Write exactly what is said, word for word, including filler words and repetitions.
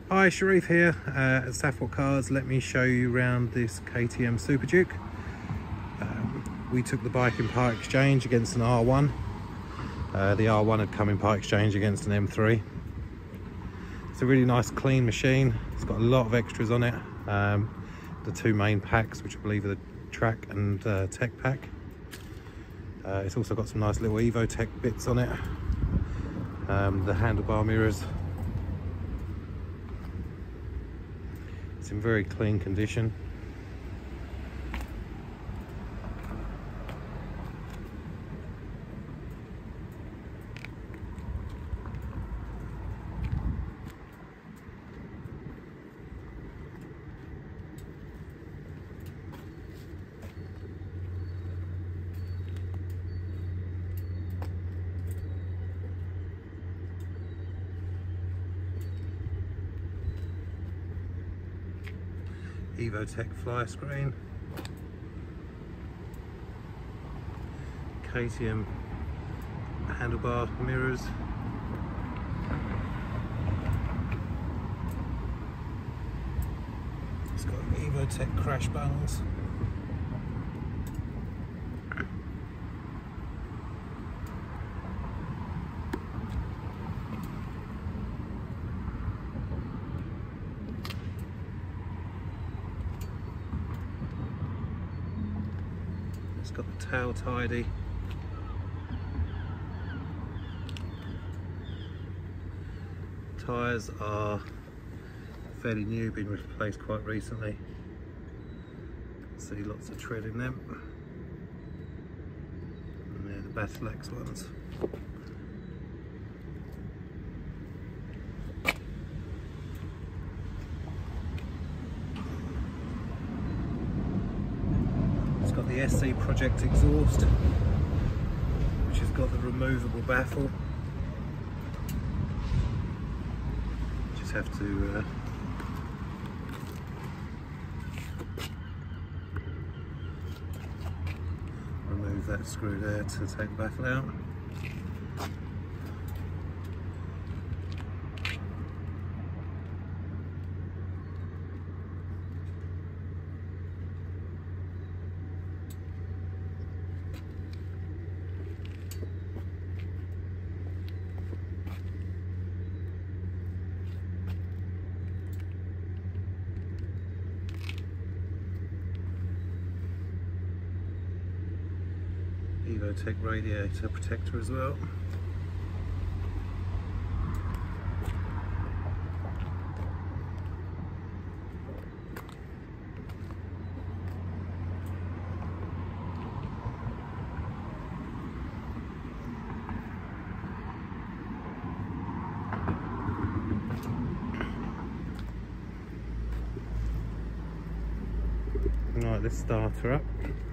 Hi, Sharif here uh, at Safwat Cars. Let me show you around this K T M Superduke. Um, we took the bike in part exchange against an R one. Uh, the R one had come in part exchange against an M three. It's a really nice clean machine. It's got a lot of extras on it. Um, the two main packs, which I believe are the track and uh, tech pack. Uh, it's also got some nice little Evotech bits on it. Um, the handlebar mirrors. It's in very clean condition. Evotech fly screen, K T M handlebar mirrors, it's got Evotech crash bungs, it's got the tail tidy, tyres are fairly new, been replaced quite recently. See lots of tread in them, and they're the baffle ones. It's got the S C Project exhaust, which has got the removable baffle. Just have to uh, remove that screw there to take the baffle out. Evotech radiator protector as well. Right, let's start her up.